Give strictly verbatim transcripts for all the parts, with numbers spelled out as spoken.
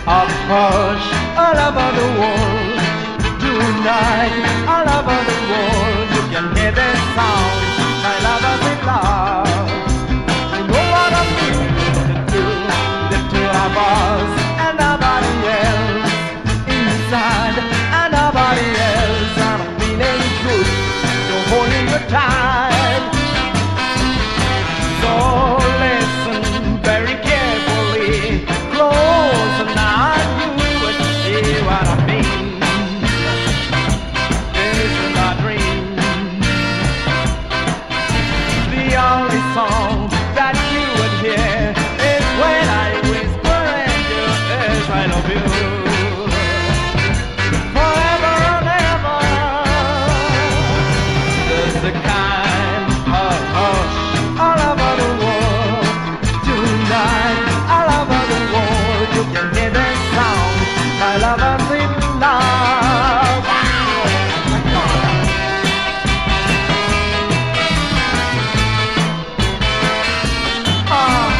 Of course, all over the world tonight, all over the world, you can hear this sound. My lovers in love. You know what I mean? The two, the two of us, and nobody else inside, and nobody else. And I'm feeling good, so holding you tight. So listen very carefully, close and now you would see what I mean. This is my dream. The only song that you would hear is when I whisper in your ears, I love you. Forever and ever. There's the kind of hush all over the world tonight, all over the world. You can hear the sound. My lover's in love. Ah.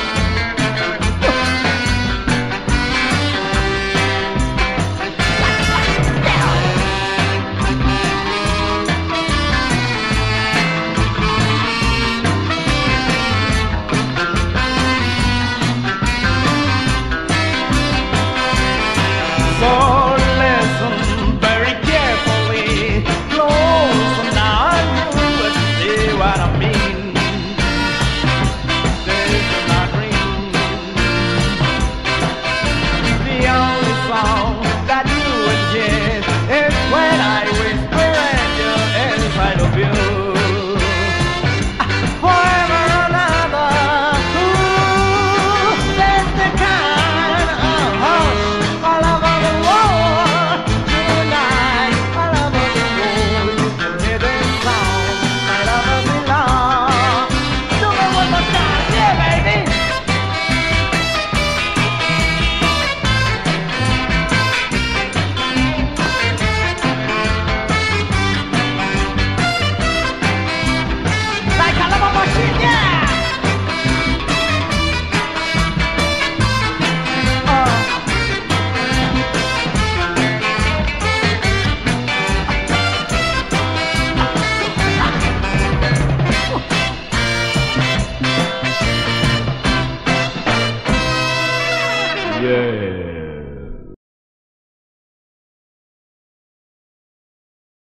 So listen very carefully, close and now you would see what I mean. This is my dream. The only song that you would hear is when I whisper in your ears, I love you. Forever and ever. Ooh, there's the kind of hush all over the world tonight, all over the world. You can hear the sound. My lover's in love. Do it one more time, yeah, baby. Like a love machine, yeah. Uh. Yeah.